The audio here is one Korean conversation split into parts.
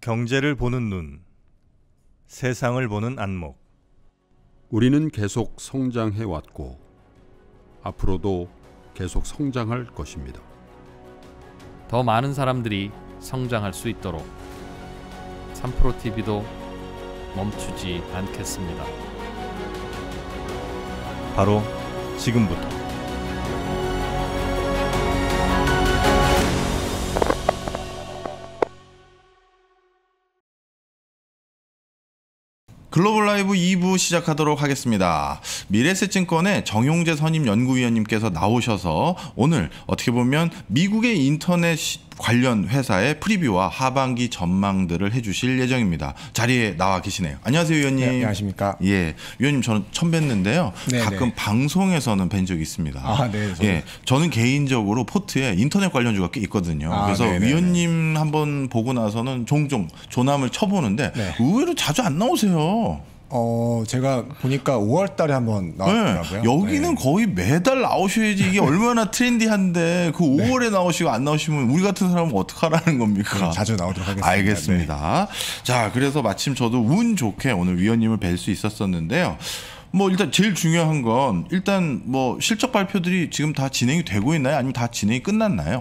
경제를 보는 눈, 세상을 보는 안목. 우리는 계속 성장해 왔고 앞으로도 계속 성장할 것입니다. 더 많은 사람들이 성장할 수 있도록 3프로TV도 멈추지 않겠습니다. 바로 지금부터. 글로벌 라이브 2부 시작하도록 하겠습니다. 미래에셋증권의 정용재 선임 연구위원님께서 나오셔서 오늘 어떻게 보면 미국의 인터넷 관련 회사의 프리뷰와 하반기 전망들을 해주실 예정입니다. 자리에 나와 계시네요. 안녕하세요, 위원님. 네, 안녕하십니까? 예, 위원님 저는 처음 뵀는데요. 네네. 가끔 방송에서는 뵌 적이 있습니다. 아, 네. 예, 저는 개인적으로 포트에 인터넷 관련주가 꽤 있거든요. 그래서 네네네. 위원님 한번 보고 나서는 종종 조남을 쳐보는데 네. 의외로 자주 안 나오세요. 제가 보니까 5월 달에 한번 나왔더라고요. 네, 여기는 네. 거의 매달 나오셔야지 이게 얼마나 트렌디한데 그 5월에 나오시고 안 나오시면 우리 같은 사람은 어떡하라는 겁니까? 자주 나오도록 하겠습니다. 알겠습니다. 자, 그래서 마침 저도 운 좋게 오늘 위원님을 뵐 수 있었었는데요. 뭐 일단 제일 중요한 건 일단 뭐 실적 발표들이 지금 다 진행이 되고 있나요? 아니면 다 진행이 끝났나요?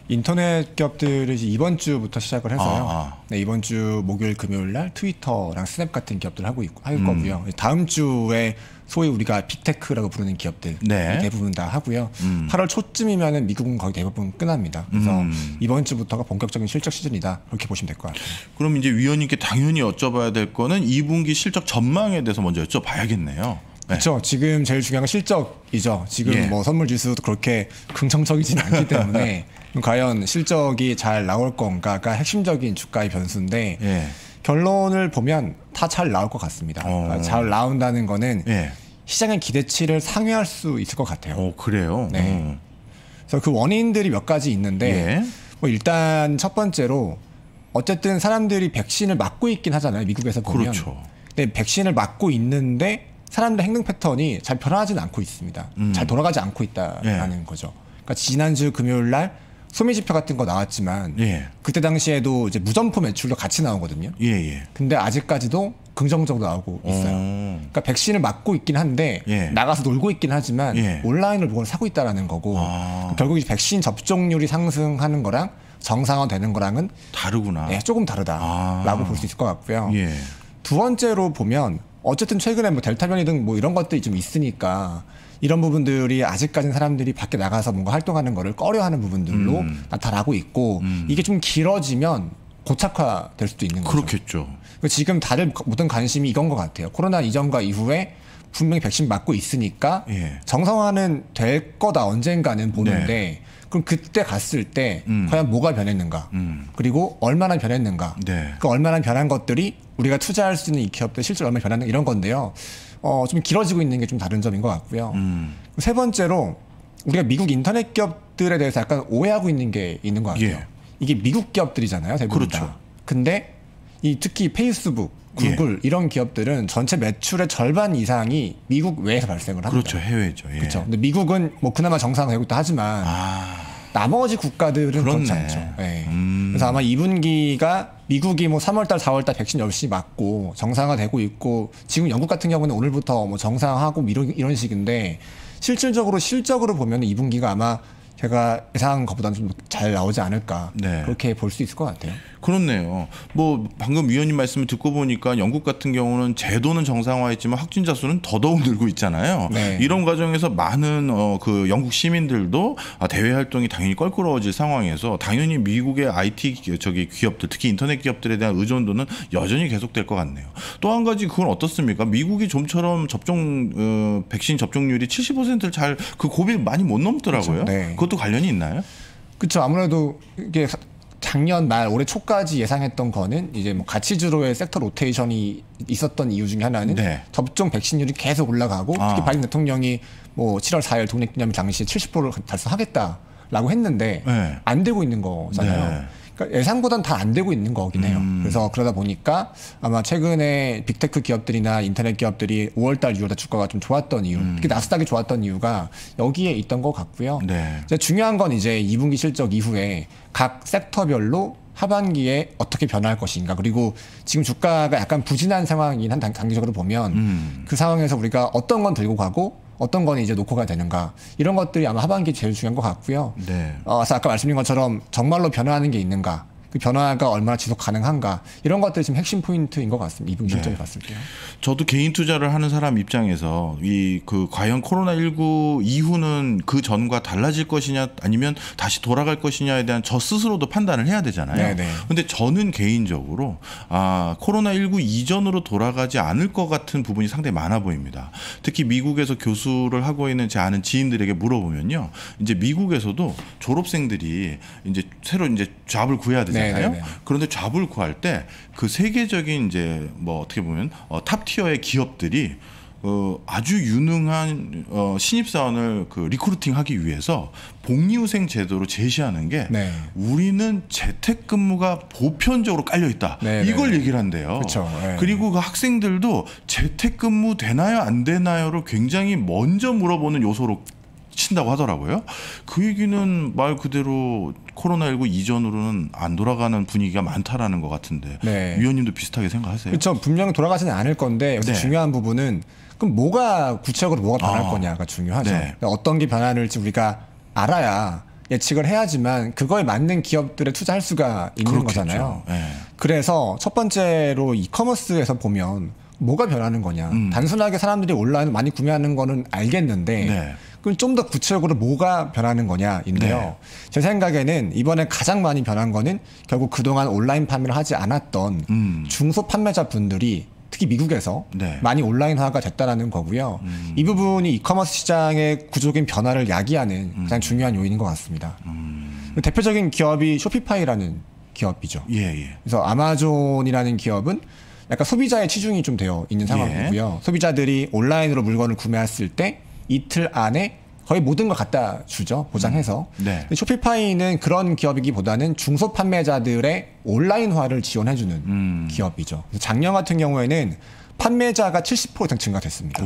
인터넷 기업들이 이제 이번 주부터 시작을 해서요. 네, 이번 주 목요일, 금요일 날 트위터랑 스냅 같은 기업들 할 거고요. 다음 주에 소위 우리가 빅테크라고 부르는 기업들 네. 대부분 다 하고요. 8월 초쯤이면은 미국은 거의 대부분 끝납니다. 그래서 이번 주부터가 본격적인 실적 시즌이다. 그렇게 보시면 될 것 같아요. 그럼 이제 위원님께 당연히 여쭤봐야 될 거는 2분기 실적 전망에 대해서 먼저 여쭤봐야겠네요. 그렇죠. 지금 제일 중요한 건 실적이죠. 지금 예. 뭐 선물 지수도 그렇게 긍정적이진 않기 때문에 과연 실적이 잘 나올 건가가 핵심적인 주가의 변수인데 예. 결론을 보면 다 잘 나올 것 같습니다. 잘 나온다는 거는 예. 시장의 기대치를 상회할 수 있을 것 같아요. 그래요? 네. 그래서 그 원인들이 몇 가지 있는데 예. 뭐 일단 첫 번째로 어쨌든 사람들이 백신을 맞고 있긴 하잖아요. 미국에서 보면. 그렇죠. 근데 백신을 맞고 있는데 사람들의 행동 패턴이 잘 변화하지는 않고 있습니다. 잘 돌아가지 않고 있다라는 거죠. 그러니까 지난주 금요일 날 소매 지표 같은 거 나왔지만 예. 그때 당시에도 이제 무점포 매출도 같이 나오거든요. 예. 근데 아직까지도 긍정적으로 나오고 있어요. 그러니까 백신을 맞고 있긴 한데 예. 나가서 놀고 있긴 하지만 예. 온라인으로 뭔가를 사고 있다라는 거고 결국 이제 백신 접종률이 상승하는 거랑 정상화되는 거랑은 다르구나. 네, 조금 다르다라고 볼 수 있을 것 같고요. 예. 두 번째로 보면 어쨌든 최근에 뭐 델타 변이 등 뭐 이런 것들이 좀 있으니까 이런 부분들이 아직까지는 사람들이 밖에 나가서 뭔가 활동하는 거를 꺼려하는 부분들로 나타나고 있고 이게 좀 길어지면 고착화될 수도 있는 거죠. 그렇겠죠. 지금 다들 모든 관심이 이건 것 같아요. 코로나 이전과 이후에 분명히 백신 맞고 있으니까 예. 정상화는 될 거다 언젠가는 보는데 네. 그럼 그때 갔을 때 과연 뭐가 변했는가 그리고 얼마나 변했는가 네. 그 얼마나 변한 것들이 우리가 투자할 수 있는 이 기업들 실제로 얼마나 변했는가 이런 건데요. 좀 길어지고 있는 게 좀 다른 점인 것 같고요. 세 번째로 우리가 미국 인터넷 기업들에 대해서 약간 오해하고 있는 게 있는 것 같아요. 예. 이게 미국 기업들이잖아요. 대부분 그렇죠. 다. 근데 특히 페이스북, 구글 이런 기업들은 전체 매출의 절반 이상이 미국 외에서 발생을 합니다. 그렇죠. 해외죠. 예. 그렇죠. 근데 미국은 뭐 그나마 정상화되고 있다 하지만 나머지 국가들은 그렇네. 그렇지 않죠. 네. 그래서 아마 2분기가 미국이 뭐 3월달, 4월달 백신 열심히 맞고 정상화되고 있고 지금 영국 같은 경우는 오늘부터 뭐 정상화하고 이런 식인데 실질적으로 보면 2분기가 아마 제가 예상한 것보다는 좀 잘 나오지 않을까 네. 그렇게 볼 수 있을 것 같아요. 그렇네요. 뭐 방금 위원님 말씀을 듣고 보니까 영국 같은 경우는 제도는 정상화했지만 확진자 수는 더더욱 늘고 있잖아요. 네. 이런 과정에서 많은 그 영국 시민들도 대외 활동이 당연히 껄끄러워질 상황에서 당연히 미국의 IT 기업들 특히 인터넷 기업들에 대한 의존도는 여전히 계속될 것 같네요. 또 한 가지 그건 어떻습니까? 미국이 좀처럼 백신 접종률이 70%를 잘 그 고비를 많이 못 넘더라고요. 그렇죠. 네. 그것도 관련이 있나요? 그렇죠. 아무래도 이게 작년 말 올해 초까지 예상했던 거는 이제 뭐 가치주로의 섹터 로테이션이 있었던 이유 중에 하나는 네. 접종 백신율이 계속 올라가고 특히 바이든 대통령이 뭐 7월 4일 독립기념일 당시에 70%를 달성하겠다라고 했는데 네. 안 되고 있는 거잖아요. 네. 그러니까 예상보다는 다 안 되고 있는 거긴 해요. 그래서 그러다 보니까 아마 최근에 빅테크 기업들이나 인터넷 기업들이 5월달, 6월달 주가가 좀 좋았던 이유, 특히 나스닥이 좋았던 이유가 여기에 있던 것 같고요. 네. 이제 중요한 건 이제 2분기 실적 이후에 각 섹터별로 하반기에 어떻게 변화할 것인가. 그리고 지금 주가가 약간 부진한 상황이긴 한 단기적으로 보면 그 상황에서 우리가 어떤 건 들고 가고 어떤 건 이제 놓고 가야 되는가. 이런 것들이 아마 하반기에 제일 중요한 것 같고요. 네. 그래서 아까 말씀드린 것처럼 정말로 변화하는 게 있는가. 그 변화가 얼마나 지속 가능한가. 이런 것들이 지금 핵심 포인트인 것 같습니다. 2분기 실적에 봤을 때요. 저도 개인 투자를 하는 사람 입장에서 과연 코로나19 이후는 그 전과 달라질 것이냐 아니면 다시 돌아갈 것이냐에 대한 저 스스로도 판단을 해야 되잖아요. 그런데 저는 개인적으로 코로나19 이전으로 돌아가지 않을 것 같은 부분이 상당히 많아 보입니다. 특히 미국에서 교수를 하고 있는 제 아는 지인들에게 물어보면요. 이제 미국에서도 졸업생들이 이제 새로 이제 잡을 구해야 되잖아요. 그런데 잡을 구할 때 그 세계적인 이제 뭐 어떻게 보면 탑 티어의 기업들이 아주 유능한 신입사원을 리크루팅하기 위해서 복리후생 제도로 제시하는 게 우리는 재택근무가 보편적으로 깔려 있다. 이걸 얘기를 한대요. 그쵸. 그리고 그 학생들도 재택근무 되나요 안 되나요를 굉장히 먼저 물어보는 요소로 친다고 하더라고요. 그 얘기는 말 그대로 코로나19 이전으로는 안 돌아가는 분위기가 많다라는 것 같은데 위원님도 비슷하게 생각하세요? 그렇죠. 분명히 돌아가지는 않을 건데 여기서 중요한 부분은 그럼 구체적으로 뭐가 변할 거냐가 중요하죠. 어떤 게 변화할지 우리가 알아야 예측을 해야지만 그거에 맞는 기업들에 투자할 수가 있는 그렇겠죠. 거잖아요. 그래서 첫 번째로 이커머스에서 보면 뭐가 변하는 거냐. 단순하게 사람들이 온라인을 많이 구매하는 거는 알겠는데 그럼 좀 더 구체적으로 뭐가 변하는 거냐인데요. 제 생각에는 이번에 가장 많이 변한 거는 결국 그동안 온라인 판매를 하지 않았던 중소 판매자 분들이 특히 미국에서 많이 온라인화가 됐다라는 거고요. 이 부분이 이커머스 시장의 구조적인 변화를 야기하는 가장 중요한 요인인 것 같습니다. 대표적인 기업이 쇼피파이라는 기업이죠. 그래서 아마존이라는 기업은 약간 소비자의 치중이 좀 되어 있는 상황이고요. 소비자들이 온라인으로 물건을 구매했을 때 이틀 안에 거의 모든 걸 갖다 주죠. 보장해서. 쇼피파이는 그런 기업이기보다는 중소 판매자들의 온라인화를 지원해주는 기업이죠. 작년 같은 경우에는 판매자가 70% 이상 증가됐습니다.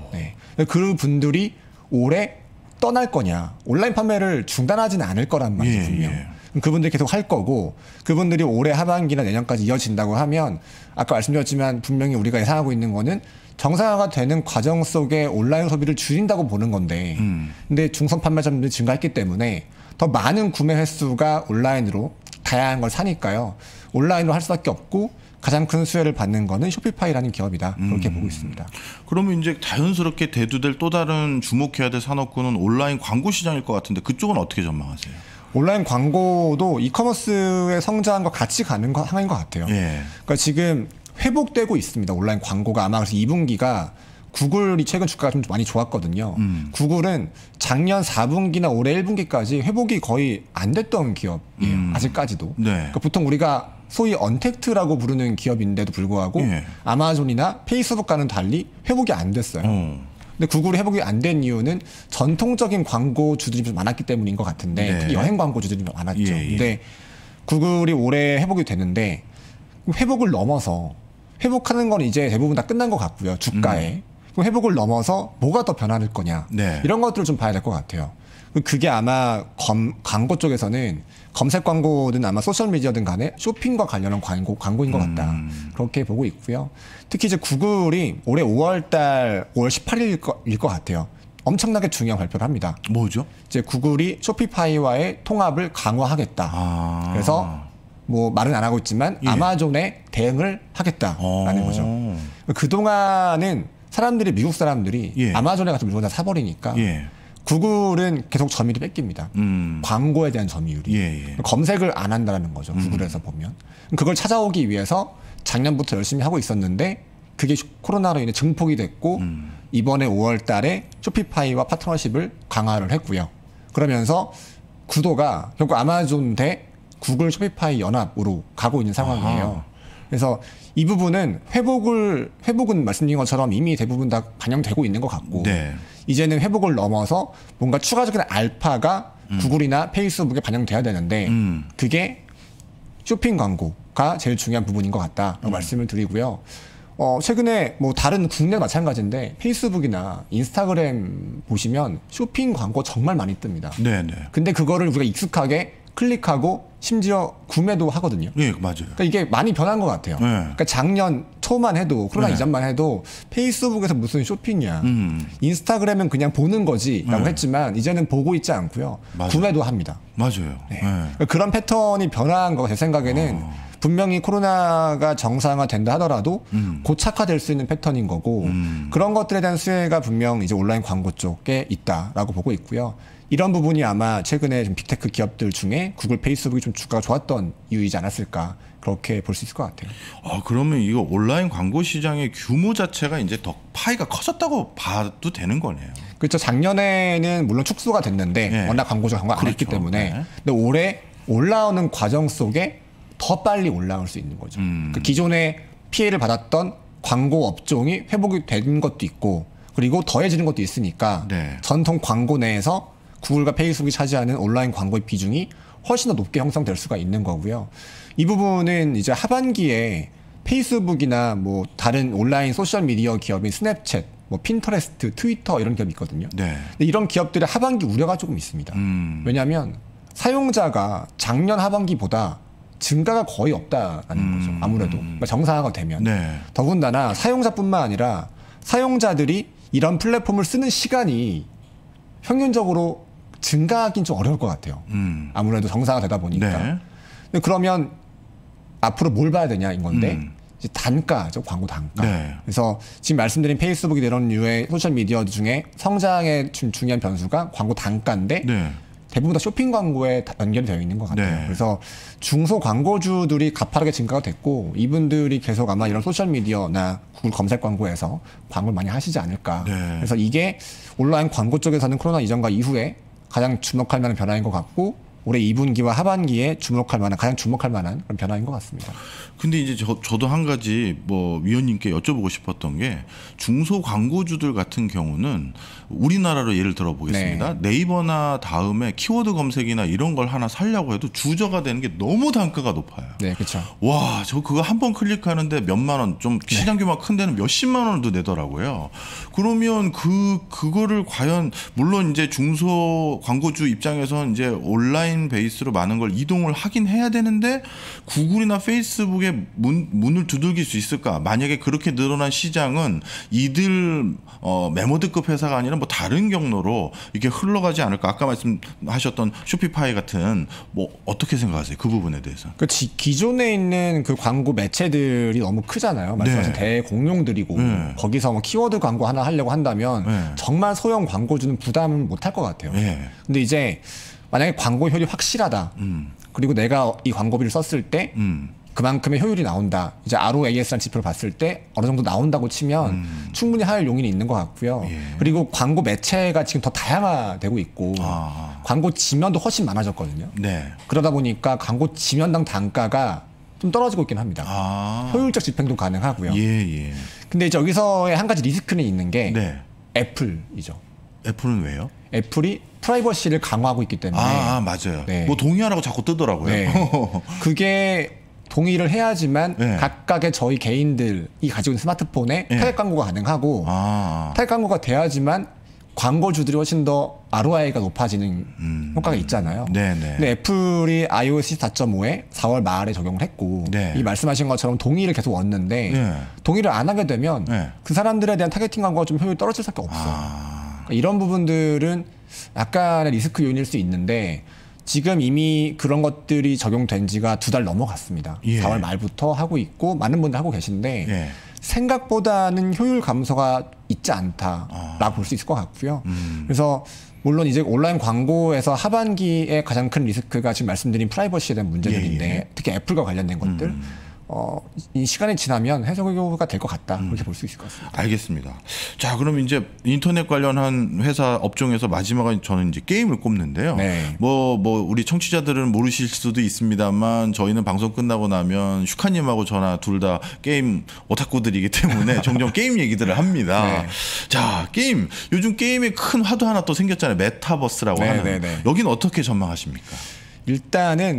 그 분들이 올해 떠날 거냐. 온라인 판매를 중단하지는 않을 거란 말이에요. 분명. 그분들이 계속 할 거고 그분들이 올해 하반기나 내년까지 이어진다고 하면 아까 말씀드렸지만 분명히 우리가 예상하고 있는 거는 정상화가 되는 과정 속에 온라인 소비를 줄인다고 보는 건데 근데 중선 판매자분들이 증가했기 때문에 더 많은 구매 횟수가 온라인으로 다양한 걸 사니까요. 온라인으로 할 수밖에 없고 가장 큰 수혜를 받는 거는 쇼피파이라는 기업이다. 그렇게 보고 있습니다. 그러면 이제 자연스럽게 대두될 또 다른 주목해야 될 산업군은 온라인 광고 시장일 것 같은데 그쪽은 어떻게 전망하세요? 온라인 광고도 이커머스의 성장과 같이 가는 상황인 것 같아요. 그러니까 지금 회복되고 있습니다. 온라인 광고가 아마 그래서 2분기가 구글이 최근 주가가 좀 많이 좋았거든요. 구글은 작년 4분기나 올해 1분기까지 회복이 거의 안 됐던 기업이에요. 아직까지도. 그러니까 보통 우리가 소위 언택트라고 부르는 기업인데도 불구하고 아마존이나 페이스북과는 달리 회복이 안 됐어요. 근데 구글이 회복이 안 된 이유는 전통적인 광고주들이 좀 많았기 때문인 것 같은데 특히 여행 광고주들이 많았죠. 근데 구글이 올해 회복이 됐는데 회복을 넘어서 회복하는 건 이제 대부분 다 끝난 것 같고요. 주가에. 그럼 회복을 넘어서 뭐가 더 변할 거냐. 이런 것들을 좀 봐야 될 것 같아요. 그게 아마 광고 쪽에서는 검색 광고든 아마 소셜미디어든 간에 쇼핑과 관련한 광고인 것 같다. 그렇게 보고 있고요. 특히 이제 구글이 올해 5월 18일일 것 같아요. 엄청나게 중요한 발표를 합니다. 뭐죠? 이제 구글이 쇼피파이와의 통합을 강화하겠다. 그래서 뭐 말은 안 하고 있지만 아마존에 대응을 하겠다라는 거죠. 그동안은 미국 사람들이 아마존에 가서 물건 다 사버리니까 구글은 계속 점유율이 뺏깁니다. 광고에 대한 점유율이. 검색을 안 한다는 거죠. 구글에서 보면. 그걸 찾아오기 위해서 작년부터 열심히 하고 있었는데 그게 코로나로 인해 증폭이 됐고 이번에 5월 달에 쇼피파이와 파트너십을 강화를 했고요. 그러면서 구도가 결국 아마존 대 구글 쇼피파이 연합으로 가고 있는 상황이에요. 그래서 이 부분은 회복은 말씀드린 것처럼 이미 대부분 다 반영되고 있는 것 같고 이제는 회복을 넘어서 뭔가 추가적인 알파가 구글이나 페이스북에 반영돼야 되는데 그게 쇼핑 광고가 제일 중요한 부분인 것 같다라고 말씀을 드리고요. 최근에 뭐 다른 국내 마찬가지인데 페이스북이나 인스타그램 보시면 쇼핑 광고 정말 많이 뜹니다. 근데 그거를 우리가 익숙하게 클릭하고 심지어 구매도 하거든요. 예, 맞아요. 그러니까 이게 많이 변한 것 같아요. 네. 그러니까 작년 초만 해도 코로나 네. 이전만 해도 페이스북에서 무슨 쇼핑이야. 인스타그램은 그냥 보는 거지라고 네. 했지만 이제는 보고 있지 않고요. 맞아요. 구매도 합니다. 맞아요. 네. 예. 그러니까 그런 패턴이 변화한 거 제 생각에는 분명히 코로나가 정상화된다 하더라도 고착화될 수 있는 패턴인 거고 그런 것들에 대한 수혜가 분명 이제 온라인 광고 쪽에 있다라고 보고 있고요. 이런 부분이 아마 최근에 좀 빅테크 기업들 중에 구글, 페이스북이 좀 주가가 좋았던 이유이지 않았을까 그렇게 볼 수 있을 것 같아요. 그러면 이거 온라인 광고 시장의 규모 자체가 이제 더 파이가 커졌다고 봐도 되는 거네요. 그렇죠. 작년에는 물론 축소가 됐는데 네. 워낙 광고주가 광고 안 했기 그렇죠. 때문에 네. 근데 올해 올라오는 과정 속에 더 빨리 올라올 수 있는 거죠. 그 기존에 피해를 받았던 광고 업종이 회복이 된 것도 있고 그리고 더해지는 것도 있으니까 네. 전통 광고 내에서 구글과 페이스북이 차지하는 온라인 광고의 비중이 훨씬 더 높게 형성될 수가 있는 거고요. 이 부분은 이제 하반기에 페이스북이나 뭐 다른 온라인 소셜 미디어 기업인 스냅챗, 뭐 핀터레스트, 트위터 이런 기업이 있거든요. 네. 근데 이런 기업들의 하반기 우려가 조금 있습니다. 왜냐하면 사용자가 작년 하반기보다 증가가 거의 없다라는 거죠. 아무래도 정상화가 되면. 네. 더군다나 사용자뿐만 아니라 사용자들이 이런 플랫폼을 쓰는 시간이 평균적으로 증가하긴 좀 어려울 것 같아요. 아무래도 정상화되다 보니까. 네. 근데 그러면 앞으로 뭘 봐야 되냐인 건데 이제 단가죠, 광고 단가. 네. 그래서 지금 말씀드린 페이스북이 이런 류의 소셜 미디어 중에 성장의 중요한 변수가 광고 단가인데 네. 대부분 다 쇼핑 광고에 연결이 되어 있는 것 같아요. 네. 그래서 중소 광고주들이 가파르게 증가가 됐고 이분들이 계속 아마 이런 소셜 미디어나 구글 검색 광고에서 광고를 많이 하시지 않을까. 네. 그래서 이게 온라인 광고 쪽에서는 코로나 이전과 이후에 가장 주목할 만한 변화인 것 같고 올해 2분기와 하반기에 가장 주목할 만한 그런 변화인 것 같습니다. 근데 이제 저도 한 가지 뭐 위원님께 여쭤보고 싶었던 게 중소 광고주들 같은 경우는 우리나라로 예를 들어 보겠습니다. 네. 이버나 다음에 키워드 검색이나 이런 걸 하나 살려고 해도 주저가 되는 게 너무 단가가 높아요. 네, 그렇죠. 와, 저 그거 한 번 클릭하는데 몇만 원, 좀 시장 규모가 큰 데는 몇십만 원도 내더라고요. 그러면 그거를 과연 물론 이제 중소 광고주 입장에서는 이제 온라인 베이스로 많은 걸 이동을 하긴 해야 되는데 구글이나 페이스북에 문을 두들길 수 있을까? 만약에 그렇게 늘어난 시장은 이들 메모드급 회사가 아니라 뭐 다른 경로로 이게 흘러가지 않을까? 아까 말씀하셨던 쇼피파이 같은 뭐 어떻게 생각하세요? 그 부분에 대해서. 그 기존에 있는 그 광고 매체들이 너무 크잖아요. 말씀하신 네. 대공룡들이고 거기서 뭐 키워드 광고 하나 하려고 한다면 정말 소형 광고주는 부담을 못할 것 같아요. 근데 이제 만약에 광고 효율이 확실하다. 그리고 내가 이 광고비를 썼을 때 그만큼의 효율이 나온다. 이제 ROAS라는 지표를 봤을 때 어느 정도 나온다고 치면 충분히 할 용인이 있는 것 같고요. 그리고 광고 매체가 지금 더 다양화되고 있고 광고 지면도 훨씬 많아졌거든요. 네. 그러다 보니까 광고 지면당 단가가 좀 떨어지고 있긴 합니다. 효율적 집행도 가능하고요. 예. 근데 이제 여기서의 한 가지 리스크는 있는 게 네. 애플이죠. 애플은 왜요? 애플이 프라이버시를 강화하고 있기 때문에 맞아요. 네. 뭐 동의하라고 자꾸 뜨더라고요. 네. 그게 동의를 해야지만 네. 각각의 저희 개인들이 가지고 있는 스마트폰에 네. 타겟 광고가 가능하고 타겟 광고가 돼야지만 광고주들이 훨씬 더 ROI가 높아지는 효과가 있잖아요. 네네. 근데 애플이 iOS 14.5에 4월 말에 적용을 했고 네. 이 말씀하신 것처럼 동의를 계속 얻는데 네. 동의를 안 하게 되면 네. 그 사람들에 대한 타겟팅 광고가 좀 효율이 떨어질 수밖에 없어요. 그러니까 이런 부분들은 약간의 리스크 요인일 수 있는데 지금 이미 그런 것들이 적용된 지가 2달 넘어갔습니다. 예. 4월 말부터 하고 있고 많은 분들 하고 계신데 예. 생각보다는 효율 감소가 있지 않다라고 볼 수 있을 것 같고요. 그래서 물론 이제 온라인 광고에서 하반기에 가장 큰 리스크가 지금 말씀드린 프라이버시에 대한 문제들인데 예. 특히 애플과 관련된 것들 이 시간이 지나면 해소가 될 것 같다 그렇게 볼 수 있을 것 같습니다. 알겠습니다. 자, 그럼 이제 인터넷 관련한 회사 업종에서 마지막은 저는 이제 게임을 꼽는데요. 네. 뭐 우리 청취자들은 모르실 수도 있습니다만 저희는 방송 끝나고 나면 슈카님하고 저나 둘 다 게임 오타쿠들이기 때문에 종종 게임 얘기들을 합니다. 네. 자, 게임 요즘 게임에 큰 화두 하나 또 생겼잖아요. 메타버스라고 네, 하는. 네, 네. 여기는 어떻게 전망하십니까? 일단은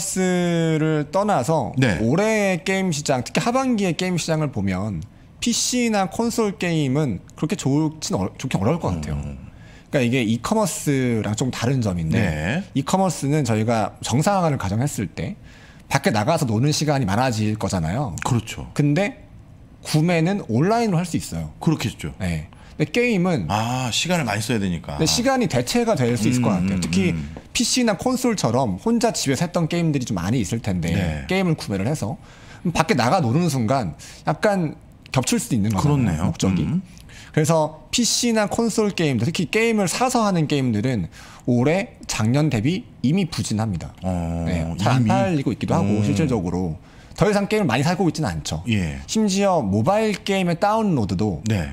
메타버스를 떠나서 네. 올해의 게임 시장, 특히 하반기의 게임 시장을 보면 PC나 콘솔 게임은 그렇게 좋긴 어려울 것 같아요. 그러니까 이게 이커머스랑 좀 다른 점인데 네. 이커머스는 저희가 정상화를 가정했을 때 밖에 나가서 노는 시간이 많아질 거잖아요. 그렇죠. 근데 구매는 온라인으로 할 수 있어요. 그렇겠죠. 네. 근데 게임은 시간을 많이 써야 되니까. 근데 시간이 대체가 될 수 있을 것 같아요. 특히 PC나 콘솔처럼 혼자 집에서 했던 게임들이 좀 많이 있을 텐데 네. 게임을 구매를 해서 밖에 나가 노는 순간 약간 겹칠 수도 있는 거잖아요. 그렇네요. 목적이. 그래서 PC나 콘솔 게임들, 특히 게임을 사서 하는 게임들은 올해 작년 대비 이미 부진합니다. 네, 잘 안 이미? 팔리고 있기도 하고 실질적으로 더 이상 게임을 많이 사고 있지는 않죠. 예. 심지어 모바일 게임의 다운로드도 네.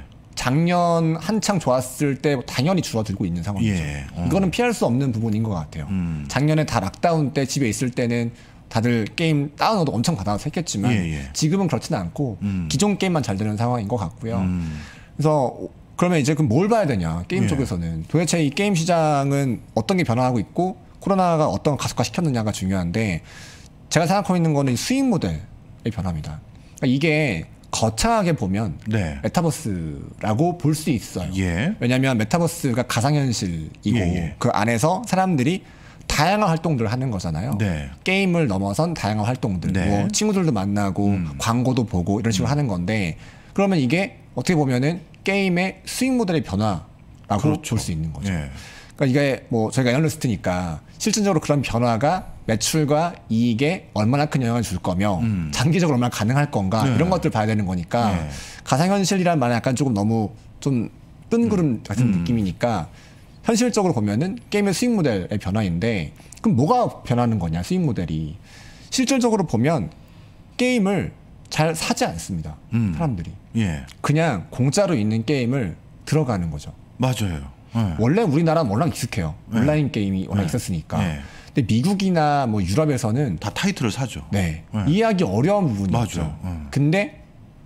작년 한창 좋았을 때 당연히 줄어들고 있는 상황이죠. 예. 이거는 피할 수 없는 부분인 것 같아요. 작년에 다 락다운 때 집에 있을 때는 다들 게임 다운로드 엄청 받아서 했겠지만 예. 지금은 그렇지는 않고 기존 게임만 잘 되는 상황인 것 같고요. 그래서 그러면 이제 그럼 뭘 봐야 되냐 게임 예. 쪽에서는 도대체 이 게임 시장은 어떤 게 변화하고 있고 코로나가 어떤 가속화 시켰느냐가 중요한데 제가 생각하고 있는 거는 수익 모델의 변화입니다. 그러니까 이게 거창하게 보면 네. 메타버스라고 볼 수 있어요. 예. 왜냐하면 메타버스가 가상현실이고 예. 그 안에서 사람들이 다양한 활동들을 하는 거잖아요. 네. 게임을 넘어선 다양한 활동들, 네. 뭐 친구들도 만나고 광고도 보고 이런 식으로 하는 건데 그러면 이게 어떻게 보면은 게임의 수익 모델의 변화라고 그렇죠. 볼 수 있는 거죠. 예. 그러니까 이게 뭐 저희가 애널리스트니까 실질적으로 그런 변화가 매출과 이익에 얼마나 큰 영향을 줄 거며 장기적으로 얼마나 가능할 건가 네. 이런 것들 봐야 되는 거니까 네. 가상현실이란 말은 약간 조금 너무 좀 뜬구름 같은 느낌이니까 현실적으로 보면은 게임의 수익 모델의 변화인데 그럼 뭐가 변하는 거냐 수익 모델이 실질적으로 보면 게임을 잘 사지 않습니다. 사람들이 예. 그냥 공짜로 있는 게임을 들어가는 거죠. 맞아요. 예. 원래 우리나라는 워낙 익숙해요. 네. 온라인 게임이 워낙 네. 있었으니까. 네. 근데 미국이나 뭐 유럽에서는 다 타이틀을 사죠. 네, 네. 이해하기 어려운 부분이 맞아요. 있죠. 네. 근데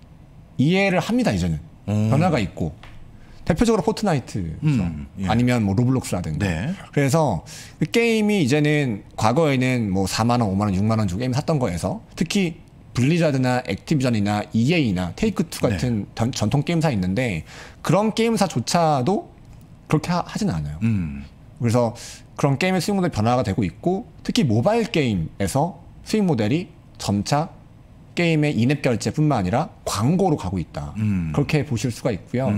이해를 합니다 이제는. 변화가 있고 대표적으로 포트나이트죠. 예. 아니면 뭐 로블록스라든가. 네. 그래서 그 게임이 이제는 과거에는 뭐 4만 원, 5만 원, 6만 원 주고 게임 샀던 거에서 특히 블리자드나 액티비전이나 EA나 테이크투 같은 전통 게임사 있는데 그런 게임사조차도 그렇게 하진 않아요. 그래서 그런 게임의 수익 모델 변화가 되고 있고 특히 모바일 게임에서 수익 모델이 점차 게임의 인앱 결제뿐만 아니라 광고로 가고 있다. 그렇게 보실 수가 있고요.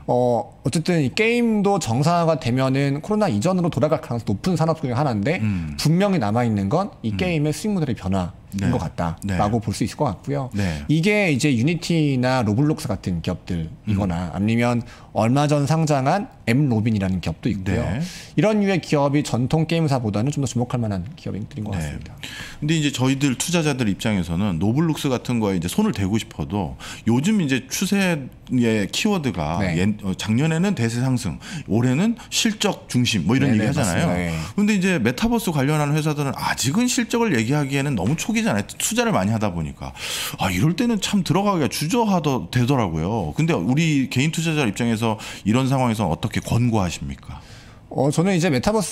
어쨌든 이 게임도 정상화가 되면은 코로나 이전으로 돌아갈 가능성이 높은 산업 중에 하나인데 분명히 남아있는 건 이 게임의 수익 모델의 변화인 네. 것 같다라고 볼 수 있을 것 같고요. 네. 이게 이제 유니티나 로블록스 같은 기업들이거나 아니면 얼마 전 상장한 엠로빈이라는 기업도 있고요. 네. 이런 류의 기업이 전통 게임사보다는 좀 더 주목할 만한 기업들인 것 같습니다. 근데 이제 저희들 투자자들 입장에서는 노블룩스 같은 거에 이제 손을 대고 싶어도 요즘 이제 추세의 키워드가 네. 작년에는 대세 상승, 올해는 실적 중심 뭐 이런 네네, 얘기 하잖아요. 맞습니다. 네. 근데 이제 메타버스 관련하는 회사들은 아직은 실적을 얘기하기에는 너무 초기잖아요. 투자를 많이 하다 보니까 이럴 때는 참 들어가기가 주저하더 되더라고요. 근데 우리 개인 투자자 입장에서 이런 상황에서 어떻게 권고하십니까? 저는 이제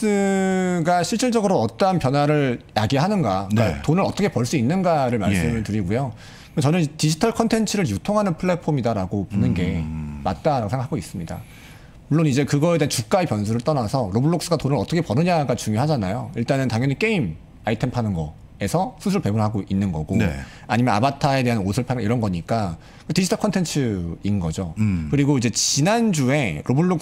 메타버스가 실질적으로 어떠한 변화를 야기하는가, 그러니까 네. 돈을 어떻게 벌 수 있는가를 말씀을 예. 드리고요. 저는 디지털 컨텐츠를 유통하는 플랫폼이다라고 보는 게 맞다라고 생각하고 있습니다. 물론 이제 그거에 대한 주가의 변수를 떠나서 로블록스가 돈을 어떻게 버느냐가 중요하잖아요. 일단은 당연히 게임 아이템 파는 거에서 수수료 배분하고 있는 거고 네. 아니면 아바타에 대한 옷을 파는 이런 거니까 디지털 컨텐츠인 거죠. 그리고 이제 지난주에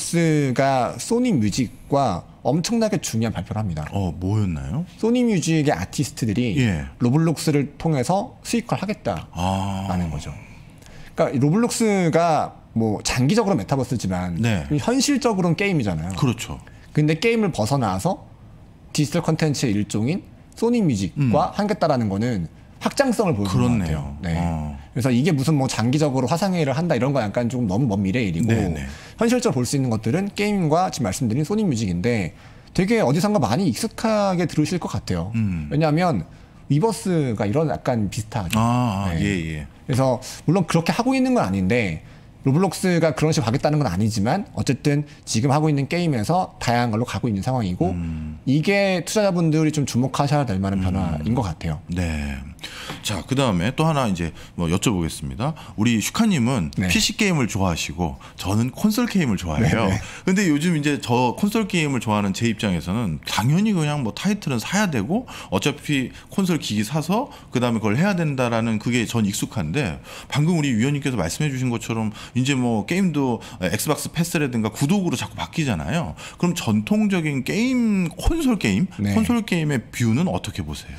로블록스가 소니 뮤직과 엄청나게 중요한 발표를 합니다. 뭐였나요? 소니 뮤직의 아티스트들이 예. 로블록스를 통해서 수익화를 하겠다라는 거죠. 그러니까 로블록스가 뭐 장기적으로 메타버스지만 네. 현실적으로는 게임이잖아요. 그렇죠. 근데 게임을 벗어나서 디지털 컨텐츠의 일종인 소니 뮤직과 하겠다라는 거는 확장성을 보여주는 것 같아요. 그렇네요. 그래서 이게 무슨 뭐 장기적으로 화상회의를 한다 이런 거 약간 조금 너무 먼 미래 일이고 네네. 현실적으로 볼 수 있는 것들은 게임과 지금 말씀드린 소니 뮤직인데 되게 어디선가 많이 익숙하게 들으실 것 같아요. 왜냐하면 위버스가 이런 약간 비슷하죠. 예. 그래서 물론 그렇게 하고 있는 건 아닌데 로블록스가 그런 식으로 가겠다는 건 아니지만 어쨌든 지금 하고 있는 게임에서 다양한 걸로 가고 있는 상황이고 이게 투자자분들이 좀 주목하셔야 될 만한 변화인 것 같아요. 네. 자, 그 다음에 또 하나 이제 뭐 여쭤보겠습니다. 우리 슈카님은 네. PC 게임을 좋아하시고 저는 콘솔 게임을 좋아해요. 네. 근데 요즘 이제 저 콘솔 게임을 좋아하는 제 입장에서는 당연히 그냥 뭐 타이틀은 사야 되고 어차피 콘솔 기기 사서 그 다음에 그걸 해야 된다라는 그게 전 익숙한데 방금 우리 위원님께서 말씀해주신 것처럼 이제 뭐 게임도 엑스박스 패스라든가 구독으로 자꾸 바뀌잖아요. 그럼 전통적인 게임 콘솔 게임, 네. 콘솔 게임의 뷰는 어떻게 보세요?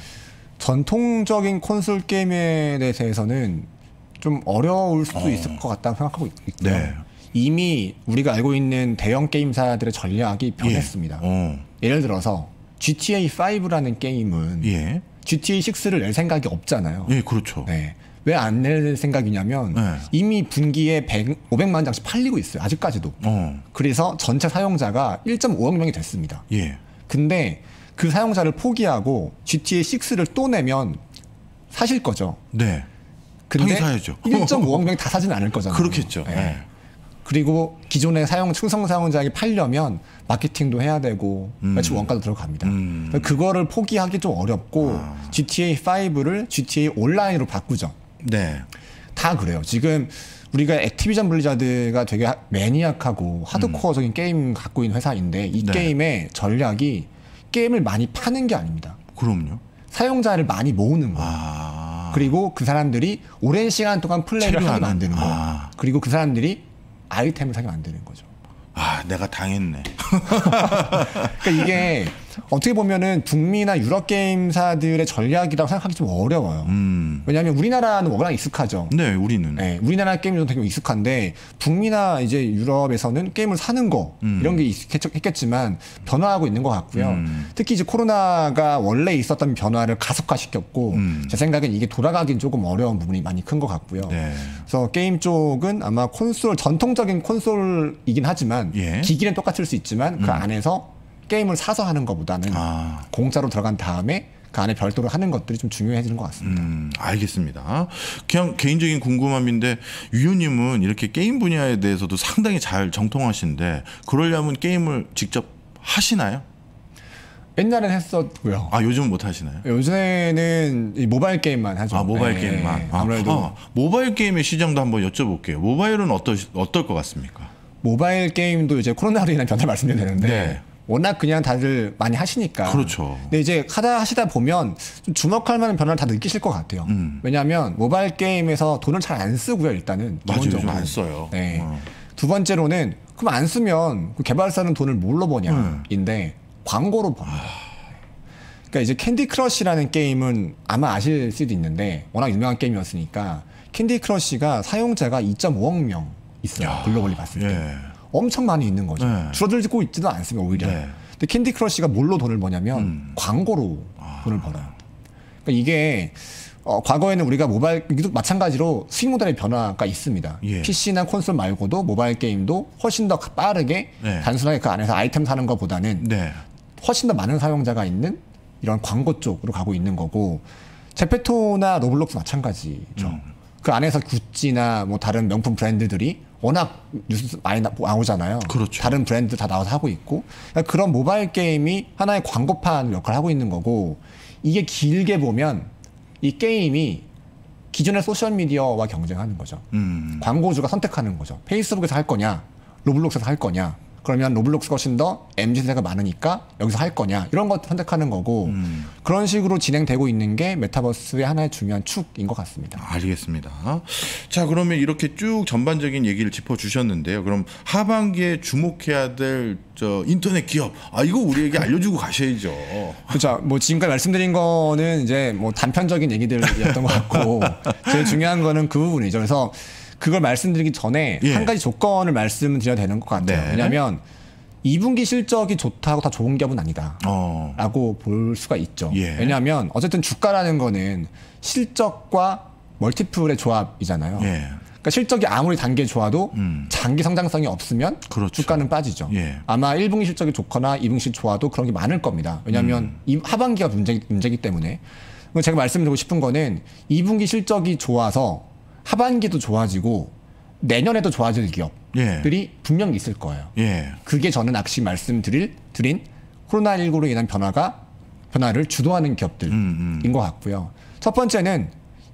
전통적인 콘솔 게임에 대해서는 좀 어려울 수도 있을 것 같다고 생각하고 있고요. 네. 이미 우리가 알고 있는 대형 게임사들의 전략이 변했습니다. 예를 들어서 GTA 5라는 게임은 예. GTA 6를 낼 생각이 없잖아요. 예, 그렇죠. 네. 왜 안 낼 생각이냐면 네. 이미 분기에 500만 장씩 팔리고 있어요. 아직까지도. 그래서 전체 사용자가 1.5억 명이 됐습니다. 예. 근데 그 사용자를 포기하고 GTA 6를 또 내면 사실 거죠. 네. 근데 당연히 사야죠. 1.5억 명이 다 사지는 않을 거잖아요. 그렇겠죠. 네. 네. 그리고 기존의 충성 사용자에게 팔려면 마케팅도 해야 되고 매출 원가도 들어갑니다. 그거를 포기하기 좀 어렵고 GTA 5를 GTA 온라인으로 바꾸죠. 네. 다 그래요. 지금 우리가 액티비전 블리자드가 되게 매니악하고 하드코어적인 게임 갖고 있는 회사인데 이 네. 게임의 전략이 게임을 많이 파는 게 아닙니다. 그럼요. 사용자를 많이 모으는 거예요. 그리고 그 사람들이 오랜 시간 동안 플레이를 하게 체류하는. 만드는 거예요. 그리고 그 사람들이 아이템을 사게 만드는 거죠. 아, 내가 당했네. 그러니까 이게 어떻게 보면은 북미나 유럽 게임사들의 전략이라고 생각하기 좀 어려워요. 왜냐하면 우리나라는 워낙 익숙하죠. 네, 우리는. 네, 우리나라 게임도 되게 익숙한데 북미나 이제 유럽에서는 게임을 사는 거 이런 게 익숙했겠지만 변화하고 있는 것 같고요. 특히 이제 코로나가 원래 있었던 변화를 가속화시켰고 제 생각엔 이게 돌아가긴 조금 어려운 부분이 많이 큰 것 같고요. 네. 그래서 게임 쪽은 아마 콘솔 전통적인 콘솔이긴 하지만 예. 기기는 똑같을 수 있지만 그 안에서 게임을 사서 하는 것보다는 공짜로 들어간 다음에 그 안에 별도로 하는 것들이 좀 중요해지는 것 같습니다. 알겠습니다. 그냥 개인적인 궁금함인데 위원님은 이렇게 게임 분야에 대해서도 상당히 잘 정통하신데 그러려면 게임을 직접 하시나요? 옛날엔 했었고요. 아, 요즘 못 하시나요? 요새는 이 모바일 게임만 하죠. 아, 모바일 네, 게임만. 아무래도 모바일 게임의 시장도 한번 여쭤볼게요. 모바일은 어떨 것 같습니까? 모바일 게임도 이제 코로나로 인한 변화 말씀드려야 되는데 네. 워낙 그냥 다들 많이 하시니까. 그렇죠. 근데 이제 하시다 보면 좀 주목할 만한 변화를 다 느끼실 것 같아요. 왜냐하면 모바일 게임에서 돈을 잘 안 쓰고요. 일단은 맞아요. 요즘 기본적으로. 안 써요. 네. 두 번째로는 그럼 안 쓰면 그 개발사는 돈을 뭘로 버냐인데 광고로 법니다. 그러니까 이제 캔디 크러쉬라는 게임은 아마 아실 수도 있는데 워낙 유명한 게임이었으니까 캔디 크러쉬가 사용자가 2.5억 명 있어요. 글로벌리 봤을 때. 예. 엄청 많이 있는 거죠. 네. 줄어들고 있지도 않습니다. 오히려. 네. 근데 캔디 크러쉬가 뭘로 돈을 버냐면 광고로 돈을 벌어요. 그러니까 이게 과거에는 우리가 모바일 이도 마찬가지로 수익 모델의 변화가 있습니다. 예. PC나 콘솔 말고도 모바일 게임도 훨씬 더 빠르게 네. 단순하게 그 안에서 아이템 사는 것보다는 네. 훨씬 더 많은 사용자가 있는 이런 광고 쪽으로 가고 있는 거고 제페토나 로블록스 마찬가지죠. 그 안에서 구찌나 뭐 다른 명품 브랜드들이 워낙 뉴스 많이 나오잖아요. 그렇죠. 다른 브랜드 다 나와서 하고 있고 그러니까 그런 모바일 게임이 하나의 광고판 역할을 하고 있는 거고 이게 길게 보면 이 게임이 기존의 소셜미디어와 경쟁하는 거죠. 광고주가 선택하는 거죠. 페이스북에서 할 거냐 로블록스에서 할 거냐 그러면 로블록스가 훨씬 더 MZ세대가 많으니까 여기서 할 거냐 이런 것들 선택하는 거고 그런 식으로 진행되고 있는 게 메타버스의 하나의 중요한 축인 것 같습니다. 알겠습니다. 자, 그러면 이렇게 쭉 전반적인 얘기를 짚어주셨는데요. 그럼 하반기에 주목해야 될 인터넷 기업, 이거 우리에게 알려주고 가셔야죠. 그렇죠. 뭐 지금까지 말씀드린 거는 이제 뭐 단편적인 얘기들이었던 것 같고 제일 중요한 거는 그 부분이죠. 그래서 그걸 말씀드리기 전에 예. 한 가지 조건을 말씀드려야 되는 것 같아요. 네. 왜냐하면 2분기 실적이 좋다고 다 좋은 기업은 아니다. 라고 볼 수가 있죠. 예. 왜냐하면 어쨌든 주가라는 거는 실적과 멀티플의 조합이잖아요. 예. 그러니까 실적이 아무리 단계 좋아도 장기 성장성이 없으면 그렇죠. 주가는 빠지죠. 예. 아마 1분기 실적이 좋거나 2분기 실적 좋아도 그런 게 많을 겁니다. 왜냐하면 이 하반기가 문제이기 때문에. 제가 말씀드리고 싶은 거는 2분기 실적이 좋아서 하반기도 좋아지고 내년에도 좋아질 기업들이 분명히 있을 거예요. 예. 그게 저는 아까 말씀드린 코로나19로 인한 변화가 변화를 주도하는 기업들인 것 같고요. 첫 번째는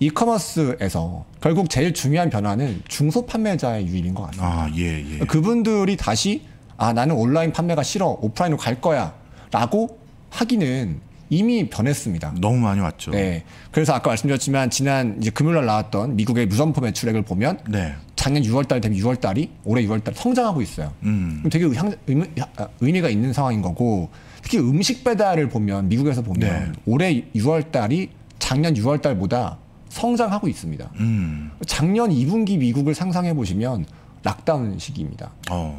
이커머스에서 결국 제일 중요한 변화는 중소 판매자의 유입인 것 같습니다. 예. 그분들이 다시 나는 온라인 판매가 싫어, 오프라인으로 갈 거야 라고 하기는 이미 변했습니다. 너무 많이 왔죠. 네. 그래서 아까 말씀드렸지만 지난 이제 금요일날 나왔던 미국의 무점포 매출액을 보면 네. 작년 6월달 대비 6월달이 올해 6월달 성장하고 있어요. 그럼 되게 의미가 있는 상황인 거고, 특히 음식 배달을 보면 미국에서 보면 네. 올해 6월달이 작년 6월달보다 성장하고 있습니다. 작년 2분기 미국을 상상해 보시면 락다운 시기입니다.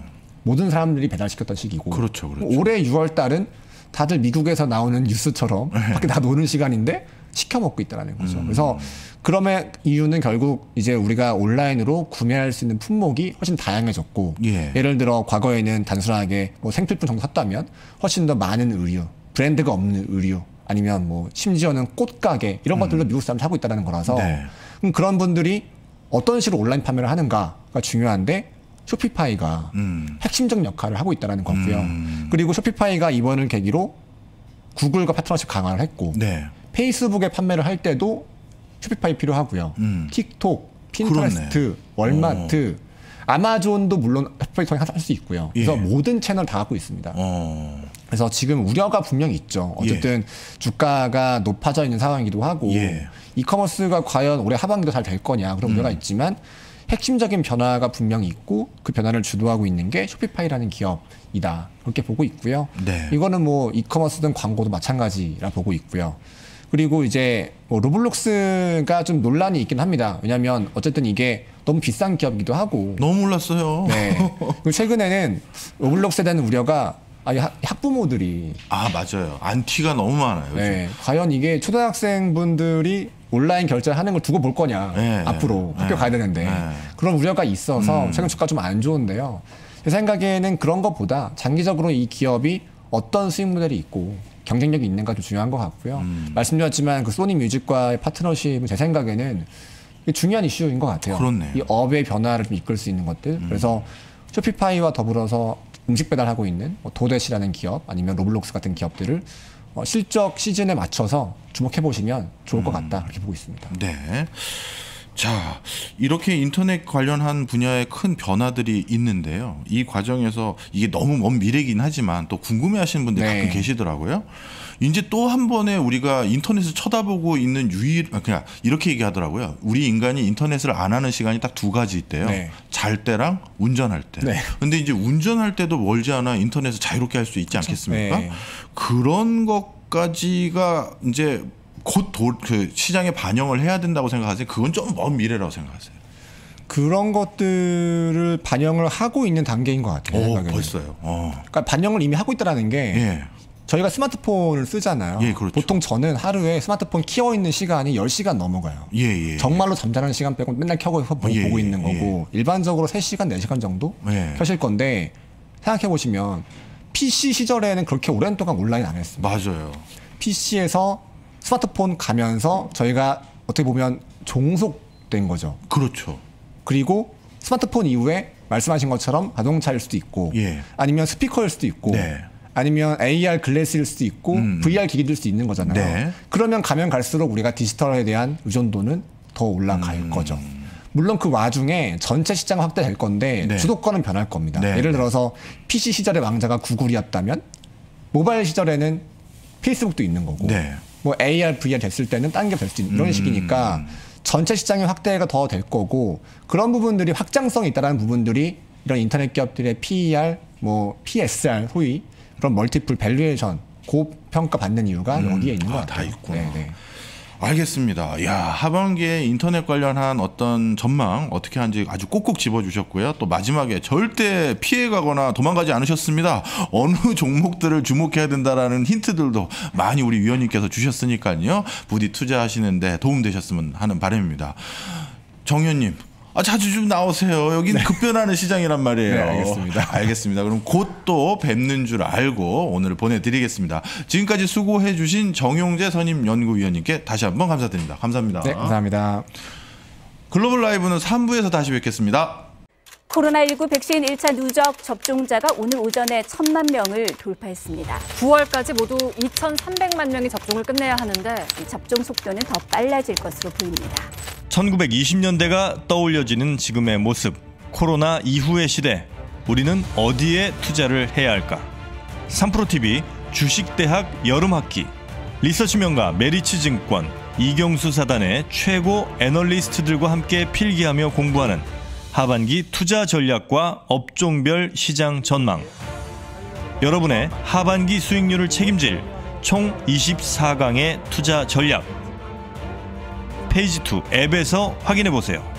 모든 사람들이 배달시켰던 시기고, 그렇죠. 올해 6월달은 다들 미국에서 나오는 뉴스처럼 밖에 다 노는 시간인데 시켜 먹고 있다는 거죠. 그래서 그럼의 이유는 결국 이제 우리가 온라인으로 구매할 수 있는 품목이 훨씬 다양해졌고, 예를 들어 과거에는 단순하게 뭐 생필품 정도 샀다면 훨씬 더 많은 의류, 브랜드가 없는 의류, 아니면 뭐 심지어는 꽃가게 이런 것들도 미국 사람들이 하고 있다는 거라서 그럼 그런 분들이 어떤 식으로 온라인 판매를 하는가가 중요한데, 쇼피파이가 핵심적 역할을 하고 있다는 거고요. 그리고 쇼피파이가 이번을 계기로 구글과 파트너십 강화를 했고, 페이스북에 판매를 할 때도 쇼피파이 필요하고요. 틱톡, 핀터레스트, 월마트, 아마존도 물론 쇼피파이 통해 할 수 있고요. 그래서 모든 채널 다 하고 있습니다. 그래서 지금 우려가 분명히 있죠. 어쨌든 주가가 높아져 있는 상황이기도 하고, 이커머스가 과연 올해 하반기도 잘 될 거냐 그런 우려가 있지만, 핵심적인 변화가 분명히 있고 그 변화를 주도하고 있는 게 쇼피파이라는 기업이다, 그렇게 보고 있고요. 이거는 뭐 이커머스든 광고도 마찬가지라 보고 있고요. 그리고 이제 뭐 로블록스가 좀 논란이 있긴 합니다. 왜냐하면 어쨌든 이게 너무 비싼 기업이기도 하고. 너무 몰랐어요. 그리고 최근에는 로블록스에 대한 우려가 학부모들이 맞아요. 안티가 너무 많아요. 과연 이게 초등학생분들이 온라인 결제를 하는 걸 두고 볼 거냐, 앞으로 학교 가야 되는데 그런 우려가 있어서 최근 주가 좀 안 좋은데요. 제 생각에는 그런 것보다 장기적으로 이 기업이 어떤 수익 모델이 있고 경쟁력이 있는가 좀 중요한 것 같고요. 말씀드렸지만 그 소니 뮤직과의 파트너십은 제 생각에는 중요한 이슈인 것 같아요. 이 업의 변화를 좀 이끌 수 있는 것들. 그래서 쇼피파이와 더불어서 음식 배달하고 있는 도대시라는 기업, 아니면 로블록스 같은 기업들을 실적 시즌에 맞춰서 주목해 보시면 좋을 것 같다, 그렇게 보고 있습니다. 자, 이렇게 인터넷 관련한 분야에 큰 변화들이 있는데요. 이 과정에서 이게 너무 먼 미래이긴 하지만 또 궁금해하시는 분들이 가끔 계시더라고요. 이제 또 한 번에 우리가 인터넷을 쳐다보고 있는 그냥 이렇게 얘기하더라고요. 우리 인간이 인터넷을 안 하는 시간이 딱 두 가지 있대요. 잘 때랑 운전할 때. 근데 이제 운전할 때도 멀지 않아 인터넷을 자유롭게 할 수 있지 않겠습니까? 그런 것까지가 이제 곧 그 시장에 반영을 해야 된다고 생각하세요? 그건 좀 먼 미래라고 생각하세요? 그런 것들을 반영을 하고 있는 단계인 것 같아요. 벌써요. 그러니까 반영을 이미 하고 있다는 게 저희가 스마트폰을 쓰잖아요. 보통 저는 하루에 스마트폰 키워 있는 시간이 10시간 넘어가요. 정말로 잠자는 시간 빼고 맨날 켜고 보고 있는 거고, 일반적으로 3시간, 4시간 정도 켜실 건데, 생각해 보시면 PC 시절에는 그렇게 오랜 동안 온라인 안 했습니다. 맞아요. PC에서 스마트폰 가면서 저희가 어떻게 보면 종속된 거죠. 그리고 스마트폰 이후에 말씀하신 것처럼 자동차일 수도 있고, 아니면 스피커일 수도 있고, 아니면 AR 글래스일 수도 있고, VR 기기일 수도 있는 거잖아요. 그러면 가면 갈수록 우리가 디지털에 대한 의존도는 더 올라갈 거죠. 물론 그 와중에 전체 시장 확대될 건데 주도권은 변할 겁니다. 예를 들어서 PC 시절의 왕자가 구글이었다면 모바일 시절에는 페이스북도 있는 거고, 뭐 AR, VR 됐을 때는 딴 게 될 수 있는 이런 식이니까 전체 시장의 확대가 더 될 거고, 그런 부분들이 확장성이 있다는 부분들이 이런 인터넷 기업들의 PER, 뭐 PSR 소위 그런 멀티플 밸류에이션 고평가 받는 이유가 여기에 있는 것 같아요. 다 있구나. 알겠습니다. 야, 하반기에 인터넷 관련한 어떤 전망 어떻게 하는지 아주 꼭꼭 짚어주셨고요. 또 마지막에 절대 피해가거나 도망가지 않으셨습니다. 어느 종목들을 주목해야 된다라는 힌트들도 많이 우리 위원님께서 주셨으니까요. 부디 투자하시는데 도움되셨으면 하는 바람입니다. 정 의원님, 자주 좀 나오세요. 여기는 급변하는 시장이란 말이에요. 알겠습니다. 그럼 곧 또 뵙는 줄 알고 오늘 보내드리겠습니다. 지금까지 수고해 주신 정용재 선임연구위원님께 다시 한번 감사드립니다. 감사합니다. 감사합니다. 글로벌 라이브는 3부에서 다시 뵙겠습니다. 코로나19 백신 1차 누적 접종자가 오늘 오전에 1,000만 명을 돌파했습니다. 9월까지 모두 2,300만 명이 접종을 끝내야 하는데 이 접종 속도는 더 빨라질 것으로 보입니다. 1920년대가 떠올려지는 지금의 모습, 코로나 이후의 시대, 우리는 어디에 투자를 해야 할까? 3프로TV 주식대학 여름학기, 리서치 명가 메리츠증권, 이경수 사단의 최고 애널리스트들과 함께 필기하며 공부하는 하반기 투자 전략과 업종별 시장 전망. 여러분의 하반기 수익률을 책임질 총 24강의 투자 전략. 페이지 2 앱에서 확인해 보세요.